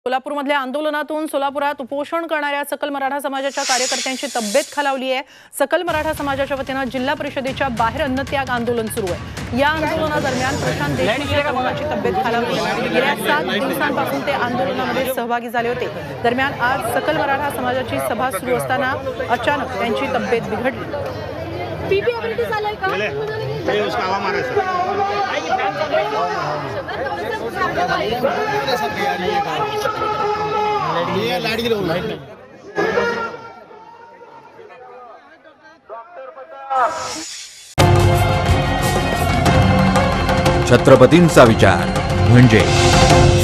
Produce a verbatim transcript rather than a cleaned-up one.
सोलापूरमधल्या आंदोलनातून सोलापुरात उपोषण करणाऱ्या सकल मराठा समाजाच्या कार्यकर्त्यांची तब्येत खालावली आहे। सकल मराठा समाजाच्या वतीने जिल्हा परिषदेच्या बाहेर अन्नत्याग आंदोलन सुरू आहे। या आंदोलनादरम्यान प्रशांत देशमुख या तरुणाची तब्येत खालावली। गेल्या सात दिवसांपासून ते आंदोलनामध्ये सहभागी झाले होते। दरम्यान आज सकल मराठा समाजाची सभा सुरू असताना अचानक त्यांची तब्येत बिघडली। पीपी अबिलिटी झालंय का? ये उसका हवा मारा सर। ये लाइट गिरो लाइट। छत्रपतींचा विचार म्हणजे